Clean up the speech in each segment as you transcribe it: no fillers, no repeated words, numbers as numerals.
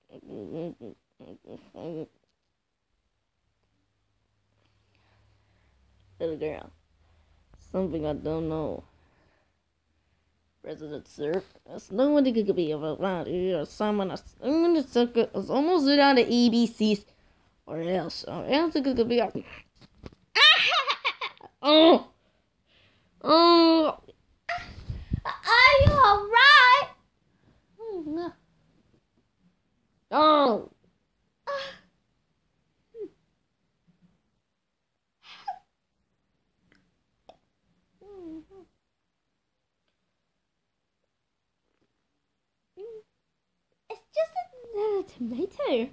Little girl. Something I don't know. President Sir, nobody could be around here or someone else. I'm gonna suck it. It's almost down to EBCs or else it could be. Oh, oh. Are you alright? Oh. It's just another tomato.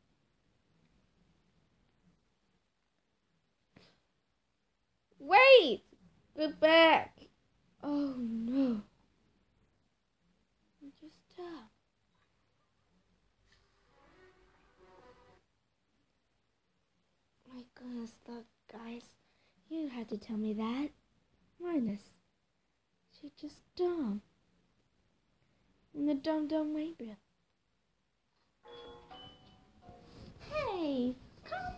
Wait! Get back! Oh no. Just stop. My goodness, look, guys. You had to tell me that. Minus. She's just dumb. In the dumb way, bro. Hey! Come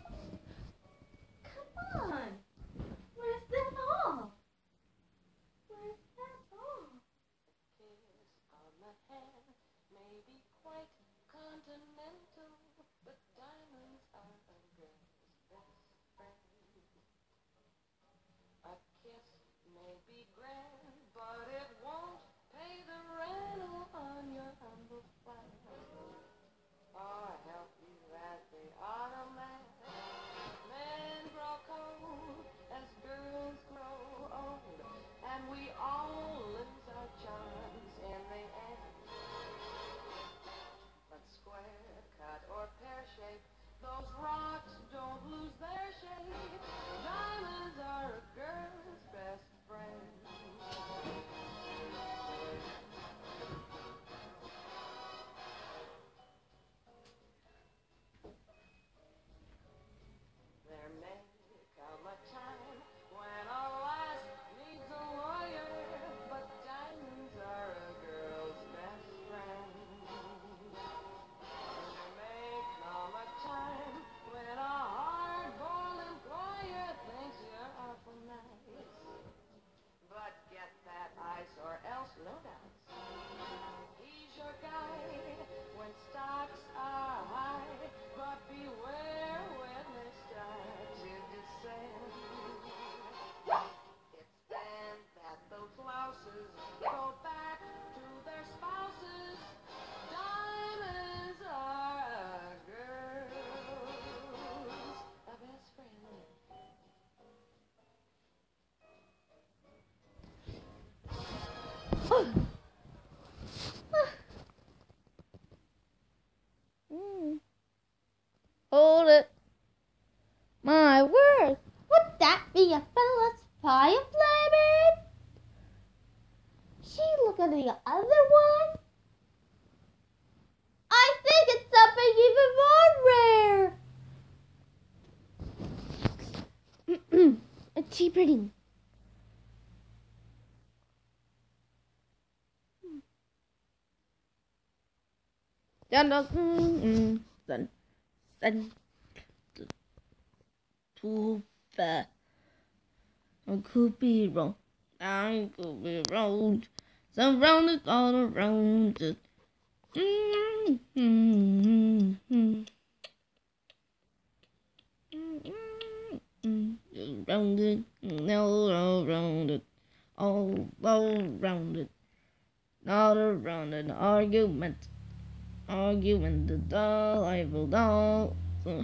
on! Where's that ball? Where's that ball? Kiss on the hand may be quite continental, but diamonds are a girl's best friend. A kiss may be grand, but it won't pay the rental on your humble flight, or help you as the automat. Men grow cold as girls grow old, and we all lose our charms in the end. But square, cut, or pear-shaped, those rocks don't lose their shape. Diamonds are a girl's best friend. There may come a time when a lass needs a lawyer, but diamonds are a girl's best friend. There may come a time when a hard-boiled employer thinks you're awful nice, but get that ice or else no doubts. He's your guide when stocks are high, but beware when they start to descend. It's then that those louses go back to their spouses. Diamonds are a girl's best friend. Hold it. My word. Would that be a fella's firefly bird? She look at the other one. I think it's something even more rare. A tea pudding. Sun. Too fast. I could be wrong. I could be wrong. Surrounded all around it. Around it, all around it, all around it, not around an argument, the doll, I will doll.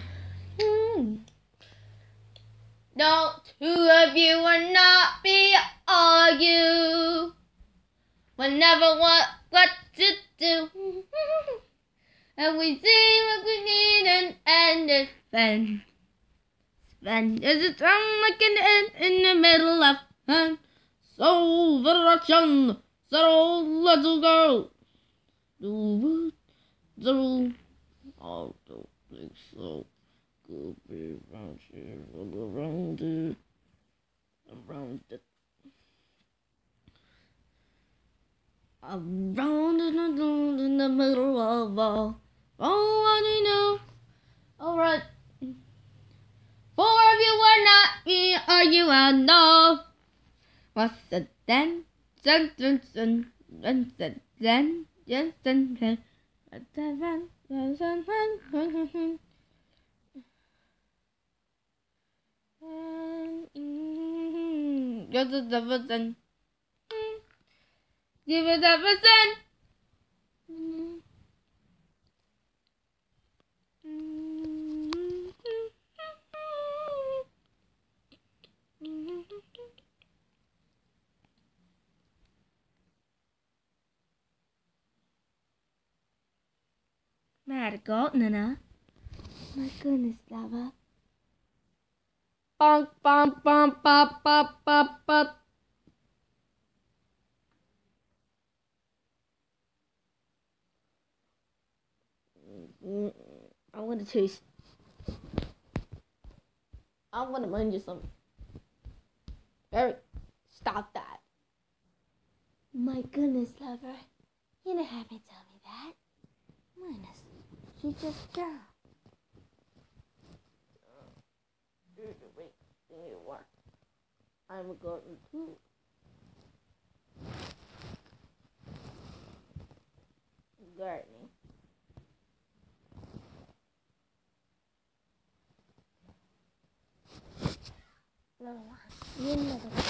No, two of you will not be argue. Whenever what to do. And we see what we need and it's fun. There's a drum like an end in the middle of fun. So direction, so little girl. Do I don't think so. Could be around here, around it, around it. Around in the middle of all, Oh, what do you know? Alright. 4 of you were not me, or you are no. What's the then? Dun dun dun dun dun dun dun dun dun. Give it up a cent. Marigold, Nana. My goodness, Lava. Bonk, bonk, bonk, bop, bop, bop, bop. I'm gonna choose. I'm gonna remind you something. Eric, stop that. My goodness, Lover. You don't have to tell me that. Minus, she just jumped. Wait, what? I'm going to. Gardening. No, you never.